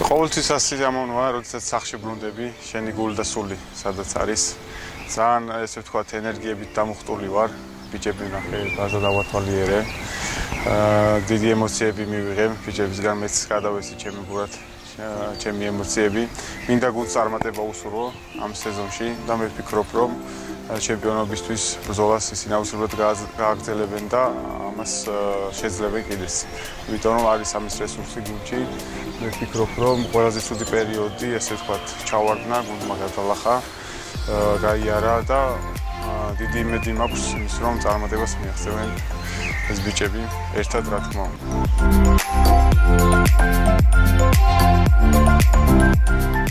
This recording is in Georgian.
ყოველთვის ასე ამონვა, როდესაც სახში ბრუნდები, შენი გული და სული, სადაც არის. ძალიან ესე ვთქვათ, ენერგიებით დამუხტული ვარ. ბიჭები ნახე, ბაზა დავათვალიერე. დიდი ემოციები მივიღე, ბიჭებისგან მეც გადავესი ჩემი გულად, ჩემი ემოციები. მინდა გულს წარმატება უსურვო ამ სეზონში და მე ვფიქრობ, რომ ჩემპიონობისთვის ბრძოლას ისინი აუცილებლად გააგრძელებენ და ამას შეძლებენ კიდეც. იმიტომ რომ არის ამის რესურსი გუნდში. მე ვფიქრობ, რომ ყველაზე ცუდი პერიოდი, ესე ვთქვათ, ჩავარდნა, გუნდმა გადალახა, გაიარა და დიდი იმედი მაქვს იმის, რომ წარმატებას მიაღწევენ ეს ბიჭები ერთად, რა თქმა უნდა.